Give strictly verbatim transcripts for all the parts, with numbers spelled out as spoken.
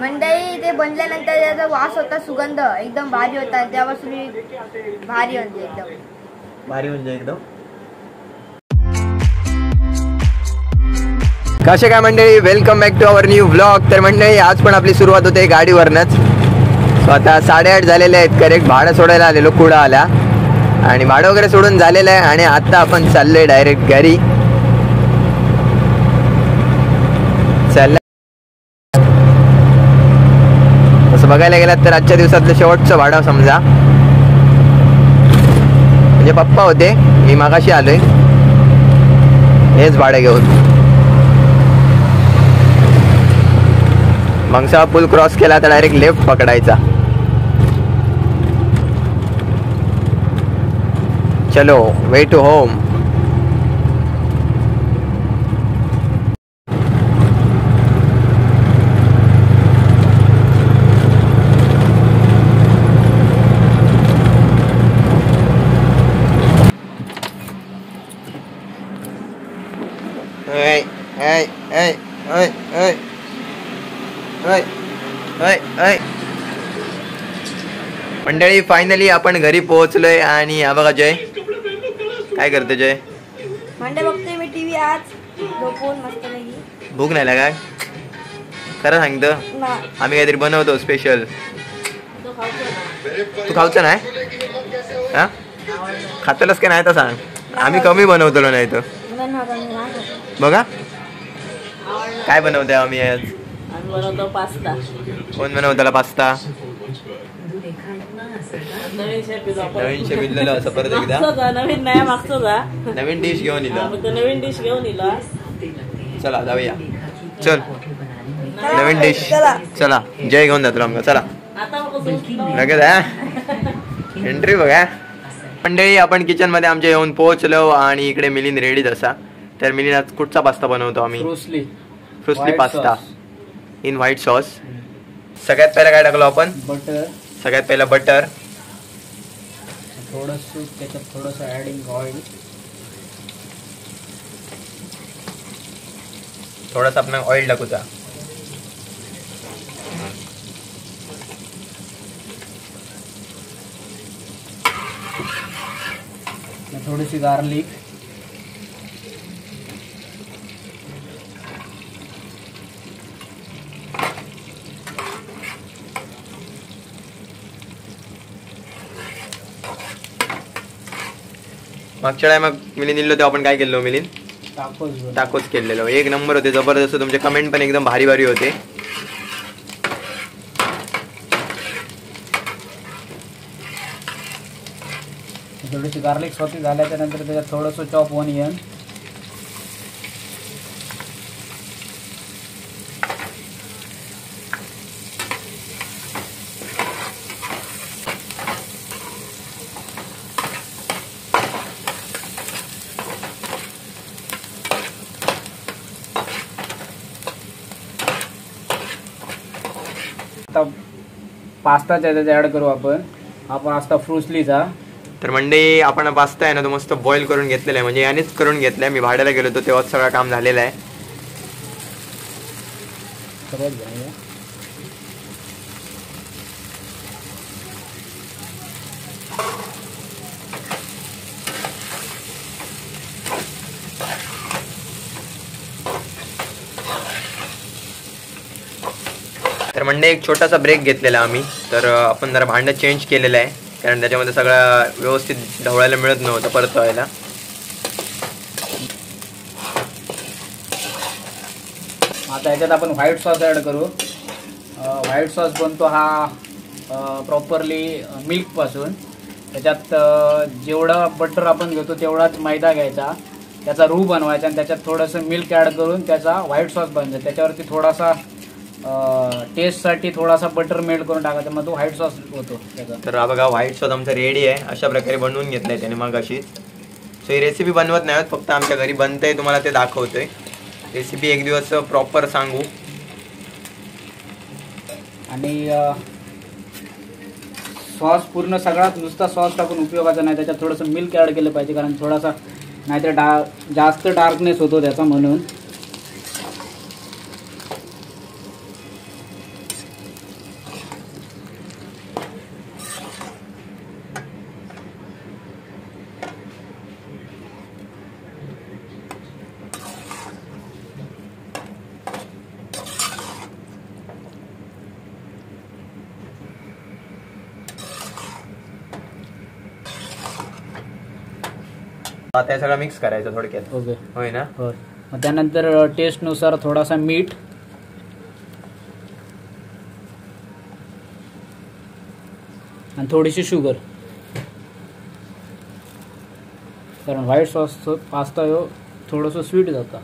मंडळी ते बनल्यानंतर त्याचा वास होता, सुगंध एकदम भारी होता. त्यापासून मी भारी म्हणजे एकदम भारी म्हणजे एकदम. कसे काय मंडळी, welcome back to our new vlog. तर मंडळी आज पण आपली सुरुवात होते गाडीवरनच. सो आता साडेआठ झालेले आहेत. करेक्ट भाडं सोडायला आलेलो कुडा आला आणि भाडं वगैरे सोडून झालेलं आहे आणि आता आपण चाललोय डायरेक्ट घरी. चाललं असं बघायला गेलात तर आजच्या दिवसातलं शेवटचं भाडं समजा. म्हणजे पप्पा होते, मी मागाशी आलोय हेच भाडं घेऊन. मंगसा पूल क्रॉस केला तर डायरेक्ट लेफ्ट पकडायचा. चलो way to home. Hey, hey, hey, hey, hey. Hey, hey, hey. मंडळी फायनली आपण घरी पोहोचलोय आणि हा बघा जय काय करते. जय मंडे बघते मी टीव्ही आज झोपून मस्त नाही. भूक नाही लागा खरं सांगतो. आम्ही काहीतरी बनवतो स्पेशल. तू खाऊचं नाही हा खातलंच काय नाही तर सांग. आम्ही कमी बनवतो नाही तर बघा काय बनवतोय आम्ही आज. बनवतो पास्ता. कोण बनवताला पास्ता. नवीन शेफ नवीन शेफ इल्लेला असं परत एकदा नवीन नाही मागतो जा नवीन डिश घेऊन इला. नवीन डिश घेऊन इला. चला जाऊया. चल नवीन डिश. चला जय घेऊन जातो आमका. चला लगेच एंट्री बघा. मंडळी आपण किचन मध्ये आमच्या येऊन पोहोचलो आणि इकडे मिलिंद रेडीच असा. तर मिलिंद आज कुठचा पास्ता बनवतो आम्ही. फ्रुस्ली फ्रुस्ली पास्ता इन व्हाईट सॉस. सगळ्यात पहिला काय टाकलो आपण. बटर. सगळ्यात पहिला बटर. थोडंसं त्याच्यात थोडंसं ॲडिंग ऑइल. थोडासा आपण ऑइल टाकूचा. थोडीशी गार्लिक. मागच्या वेळेला मग मिलिंद दिलो तेव्हा आपण काय केलं मिलिंद. टाकोस. टाकोस केलेलो. एक नंबर होते जबरदस्त. तुमचे कमेंट पण एकदम भारी भारी होते. थोडीशी गार्लिक सॉटी झाल्याच्या नंतर त्याच्यात थोडंसं चॉप ओनियन. आता पास्ता त्याच्यात ऍड करू आपण. हा पास्ता फ्रुस्लीचा. तर मंडळी आपण पास्ता आहे ना तो मस्त बॉईल करून घेतलेला आहे. म्हणजे यानेच करून घेतलाय. मी भाड्याला गेलो होतो तेव्हाच सगळं काम झालेलं आहे. तर मंडळी एक छोटासा ब्रेक घेतलेला आम्ही. तर आपण जरा भांडं चेंज केलेलं आहे कारण त्याच्यामध्ये सगळं व्यवस्थित ढवळायला मिळत नव्हतं परतवायला. आता याच्यात आपण व्हाईट सॉस ॲड करू. व्हाईट सॉस बनतो हा प्रॉपरली मिल्कपासून. त्याच्यात जेवढा बटर आपण घेतो तेवढाच मैदा घ्यायचा, त्याचा रू बनवायचा आणि त्याच्यात थोडंसं मिल्क ॲड करून त्याचा व्हाईट सॉस बनतो. त्याच्यावरती थोडासा टेस्टसाठी थोडासा बटर मेल्ट करून टाकायचा, मग तो व्हाईट सॉस होतो त्याचा. तर हा बघा व्हाईट सॉस आमचा रेडी आहे. अशा प्रकारे बनवून घेतलाय त्याने मग अशीच. सो ही रेसिपी बनवत नाही फक्त आमच्या घरी बनतंय, तुम्हाला ते दाखवतोय. रेसिपी एक दिवस प्रॉपर सांगू. आणि सॉस पूर्ण सगळ्यात नुसता सॉस टाकून उपयोगाचा नाही, त्याच्यात थोडंसं मिल्क ॲड केलं पाहिजे कारण थोडासा नाहीतर डा जास्त डार्कनेस होतो त्याचा, म्हणून. आता हे सगळं मिक्स करायचं थोडक्यात. ओके होय ना. हो. मग त्यानंतर टेस्टनुसार थोडासा मीठ आणि थोडीशी शुगर, कारण व्हाईट सॉसचं पास्ता ह्यो थोडंसं स्वीट जाता.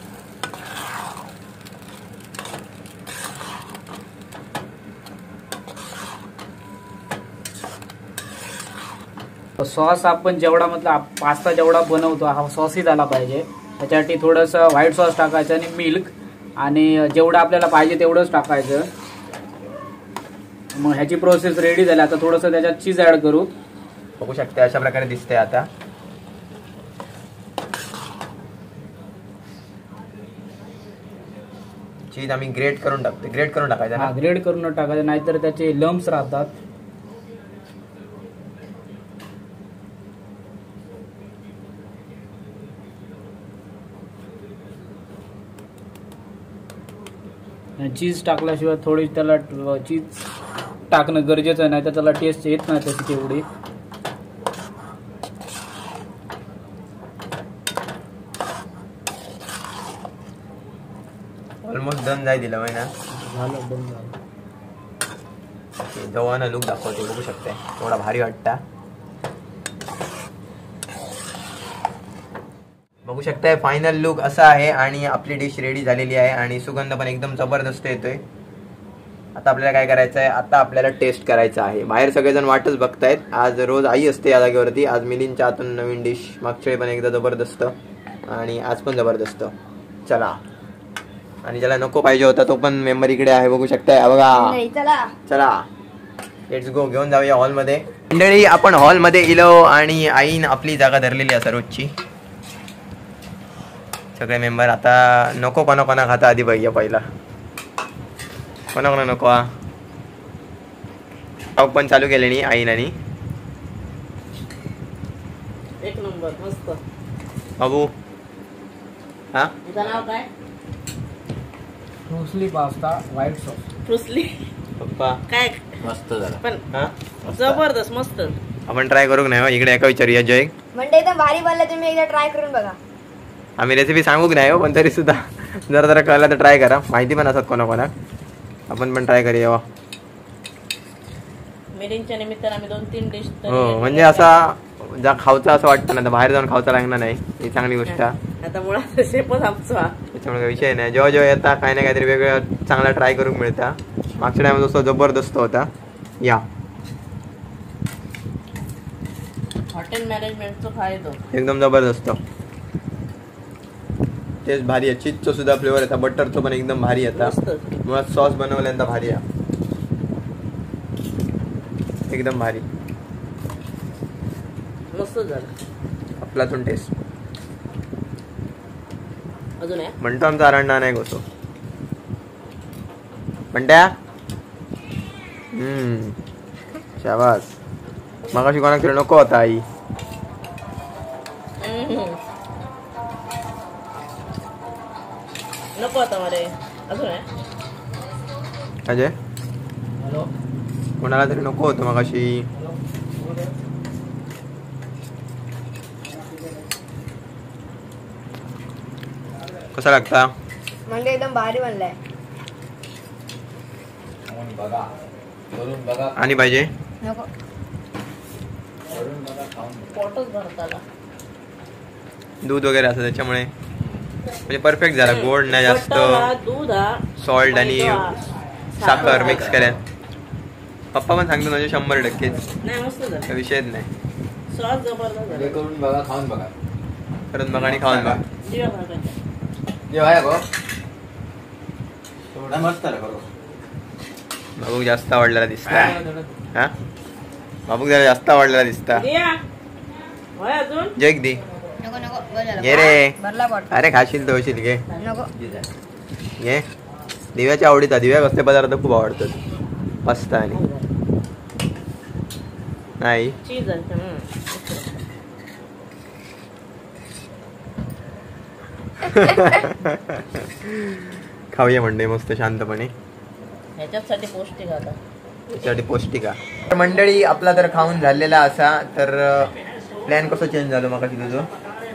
सॉस आपण जेवढा मतलब पास्ता जेवढा बनवतो हा सॉसही झाला पाहिजे. त्याच्यासाठी थोडंसं व्हाईट सॉस टाकायचं आणि मिल्क, आणि जेवढं आपल्याला पाहिजे तेवढंच टाकायचं. मग ह्याची प्रोसेस रेडी झाली. आता थोडंसं त्याच्यात चीज ऍड करू. बघू शकते अशा प्रकारे दिसते. आता चीज आम्ही ग्रेट करून टाकतो. ग्रेट करून टाकायचं ना. ग्रेट करून टाकायचं, नाहीतर त्याचे लम्प्स राहतात. चीज टाकल्याशिवाय थोडी त्याला चीज टाकणं गरजेचं आहे, नाही तर त्याला टेस्ट येत नाही त्याची तेवढी. ऑलमोस्ट डन जाय दिलं ना. झालं डन झालं. जवळ लुक दाखवते. बघू शकते थोडा भारी वाटता. बघू शकताय फायनल लुक असा आहे आणि आपली डिश रेडी झालेली आहे आणि सुगंध पण एकदम जबरदस्त येतोय. आता आपल्याला काय करायचं आहे, आता आपल्याला टेस्ट करायचं आहे. बाहेर सगळेजण वाटच बघतायत. आज रोज आई असते या जागेवरती. आज मिलिंदच्या हातून नवीन डिश. मागच्या वेळी पण एकदा जबरदस्त आणि आज पण जबरदस्त. चला. आणि ज्याला नको पाहिजे होता तो पण मेंबर इकडे आहे. बघू शकताय बघा. चला चला लेट्स गो. घेऊन जाऊया हॉलमध्ये. मंडळी आपण हॉलमध्ये इलो आणि आईन आपली जागा धरलेली आहे रोजची. सगळे मेंबर आता नको कोणा कोणा खाता आधी बघूया पहिला. कोणा कोणा नको. हा पण चालू केले नी आईन आणि एक नंबर मस्त. बाबू हा तुझं नाव काय? फ्रुसली पास्ता व्हाईट सॉस. फ्रुसली पप्पा काय मस्त झाला. पण हा जबरदस्त मस्त. आपण ट्राय करू नाही. इकडे एका विचारूया जय. म्हणजे एकदम भारी बनलं, तुम्ही एकदा ट्राय करून बघा. आम्ही रेसिपी सांगूक नाही हो, पण तरी सुद्धा जरा जरा कळलं तर ट्राय करा. माहिती पण असतात कोणा कोणाक. आपण पण ट्राय करूया. मिलिंदच्या निमित्तानं आम्ही दोन तीन डिश. हो म्हणजे असा जा खावचा असं वाटतं ना, तर बाहेर जाऊन खावचा लागणार नाही. ही चांगली गोष्ट आहे. आता मुळात शेपच आमचा. त्याच्यामुळे काही विषय नाही. जेव्हा जेव्हा येता काही ना काहीतरी वेगळं चांगला ट्राय करून मिळता. मागच्या टाइम जसं जबरदस्त होता. या हॉटेल मॅनेजमेंटचा फायदा एकदम जबरदस्त. टेस्ट भारी आहे. चीजचं सुद्धा फ्लेवर येतात. बटरचं पण एकदम भारी येतात. मुळात सॉस बनवल्यानंतर भारी आहे. एकदम भारी मस्त झालं. आपलातून टेस्ट अजून आहे म्हणतो आमचा अरण्णा नाही गोसो म्हणत्या. हम्म शाबास. मगाशी कोणाक तरी नको होता आई. नको आता मरे. अजून आहे अजय. हॅलो. कोणाला तरी नको होतं मगाशी. कसा लागता? म्हणजे एकदम भारी बनलाय. आणि पाहिजे नको पोटच भरताला. दूध वगैरे असं त्याच्यामुळे म्हणजे परफेक्ट झाला. गोड नाही जास्त. दूध सॉल्ट आणि साखर मिक्स करेल. पप्पा पण सांगतो म्हणजे शंभर टक्के नाही मस्त झालं. विषयच नाही. सॉस जबरदस्त झालं. करून बघा, खाऊन बघा. परत मग आणि खाऊन बघा. दिवा भागायचा. बाबूक जास्त आवडलेला दिसता. हा बाबूक जरा जास्त आवडलेला दिसता. दिया. होय अजून जग दी. नको नको बस झालं. घे रे. भरला बॉट. अरे खाशील तर होशील. घे नको घे. दिव्याच्या आवडीचा. दिव्या कसले पदार्थ खूप आवडतात. पास्ता आणि नाही चीज आहे. खाऊया म्हणणे मस्त शांतपणे. ह्याच्यासाठी पौष्टिक आता. त्यासाठी पौष्टिक आहे. तर मंडळी आपला तर खाऊन झालेला असा तर प्लॅन कसं चेंज झालं मग तुझं.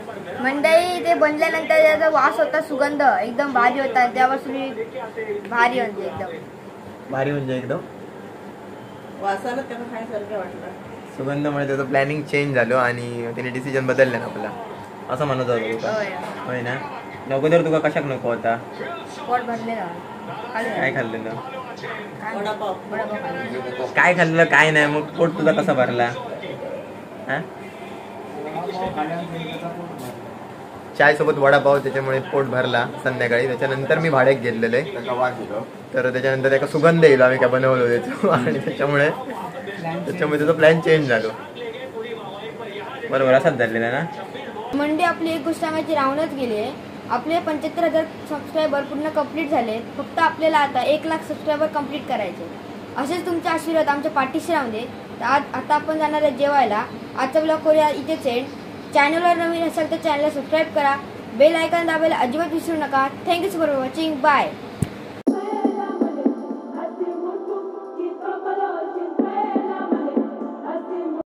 मंडई ते बनल्यानंतर त्याचा वास होता, सुगंध एकदम भारी होता. त्यापासून मी भारी म्हणजे एकदम भारी म्हणजे एकदम वासाला त्याला खायसारखं वाटलं. सुगंधामुळे त्याचं प्लॅनिंग चेंज झालं आणि त्याने डिसिजन बदललं ना आपला, असं म्हणत होतो तुका. होय. होय ना. अगोदर तुका कशाक नको होता? पोट भरलेलं काय खाल्लेलं? वडापाव. वडापाव खाल्लेला. काय खाल्लेलं काय नाही, मग पोट तुझा कसा भरला? हा, चाय सोबत वडापाव, त्याच्यामुळे पोट भरला संध्याकाळी. त्याच्यानंतर मी भाड्यात घेतलेलं आहे, तर त्याच्यानंतर एका सुगंध येईल आम्ही काय बनवलो त्याचं, आणि त्याच्यामुळे त्याच्यामुळे त्याचा प्लॅन चेंज झालो. बरोबर असाच झालेला ना. मंडई आपली एक गोष्ट सांगायची राहूनच गेली आहे. आपले पंच्याहत्तर हजार सबस्क्रायबर पूर्ण कंप्लीट झाले. फक्त आपल्याला आता एक लाख सबस्क्रायबर कंप्लीट करायचे. असेच तुमचे आशीर्वाद आमच्या पाठीशी राहून दे. तर आज आता आपण जाणार आहे जेवायला. आजचा ब्लॉग करूया इथेच एंड. चॅनलवर नवीन असाल तर चॅनलला सबस्क्राईब करा. बेल आयकॉन दाबायला अजिबात विसरू नका. Thank you for watching. बाय.